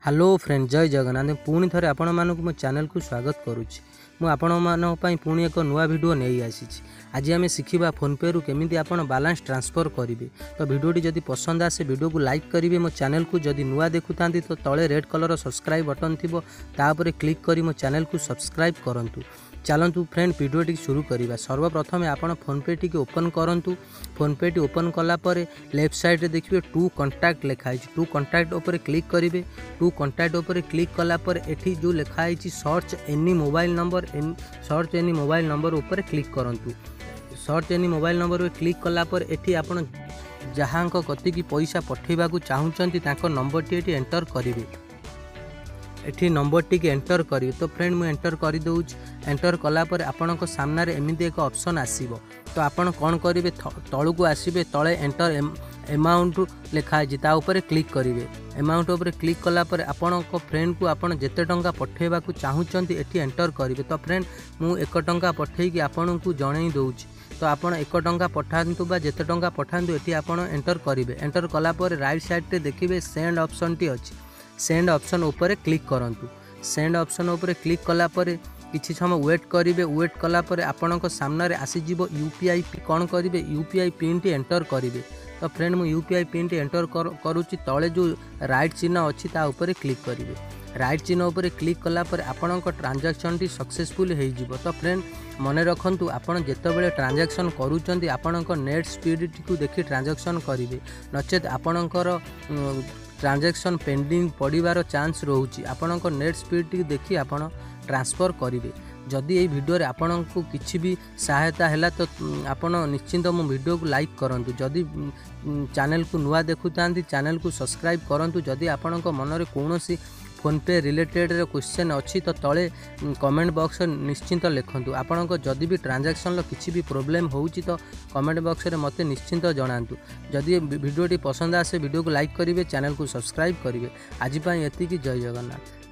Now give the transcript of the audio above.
Hello friend, जय जगन्नाथ। पुणी थे आपण मानक मो चैनल को स्वागत करुच्ची। मु आपण मानी पुणी एक नुआ वीडियो नहीं आसी। आज आम शिखा फोनपे रु केमी आप बालांस ट्रांसफर करेंगे। तो वीडियोटी जदि पसंद आसे वीडियो को लाइक करेंगे। मो चैनल को जदि नुआ देखुं तो तले रेड कलर सब्सक्राइब बटन थी तापर क्लिक कर मो चैनल को सब्सक्राइब करूँ। चलतु फ्रेंड वीडियोटी शुरू करवा। सर्वप्रथम आप फोनपे टी ओपन करूँ। फोनपे टी ओपन कलापर लेफ्ट साइड रे देखिए टू कंटाक्ट लिखाई। टू कंटाक्ट उपर क्लिक करेंगे। टू कंटाक्ट उपर क्लिक कलापर एठी जो लिखाई search any mobile number search any mobile number उपर क्लिक करूँ। सर्च एनी मोबाइल नंबर में क्लिक कलापर एठी आपण जहाँ कति की पैसा पठेबा चाहूँगी नंबर टी एंटर करेंगे। एठी नंबर टी एंटर करी। तो फ्रेंड मुझे एंटर कर दूँ। एंटर कलापर आपण सामने एमती एक ऑप्शन आसीबो। तो आपण कौन करेंगे, तलू को आसबे, तले एंटर एमाउंट लिखाई ऊपर क्लिक करेंगे। एमाउंट उपर क्लिक कलापर आपण फ्रेंड को आपन जेते टंका पठेबा चाहूँगी एठी एंटर करेंगे। तो फ्रेंड मु 1 टंका पठेकी आपन को जणई दूँ। तो आपन 1 टंका पठातु बा जेते टंका पठातु एठी आपन एंटर करेंगे। एंटर कलापर राइट साइड रे देखिए सेंड ऑप्शन टी अच्छी। सेंड ऑप्शन उपर क्लिक करूँ। सेंड ऑप्शन उपर क्लिक कलापर किछि समय वेट करेंगे। वेट कलापर आपण सामने आसीज यूपीआई कौन करेंगे, यूपीआई पिन टी एंटर करेंगे। तो फ्रेंड मु यूपीआई पिन टी एंटर करुच्ची। तले जो राइट चिन्ह अच्छी ताऊपर क्लिक करेंगे। राइट चिन्ह उपर क्लिक कलापर आपण ट्रांजैक्शन टी सक्सेसफुल हो। तो फ्रेंड मन रखु आपड़ जितेबाला ट्रांजैक्शन करूँ आपण नेट स्पीड टी देखी ट्रांजैक्शन करेंगे। नचेत आपणकर ट्रांजैक्शन पेंडिंग पड़ार चांस रोचे। आपण नेट स्पीड टी देखी आपण ट्रांसफर करेंगे। जदि ये वीडियो आपण को किसी भी सहायता है तो आपण निश्चिंत मो वीडियो को लाइक करूँ। जदि चैनल को नुआ देखुता चैनल को सब्सक्राइब करूँ। जदि आपण मन में कौन फोनपे रिलेटेड क्वेश्चन अच्छी तो तले कमेंट बॉक्स निश्चिंत लिखुँ। आपण जदि भी ट्रांजैक्शन किसी भी प्रोब्लेम होची तो कमेंट बॉक्स रे मते निश्चिंत जनातु। जदि वीडियोटी पसंद आसे वीडियो को लाइक करेंगे, चैनल को सब्सक्राइब करेंगे। आज एतिकी। जय जगन्नाथ।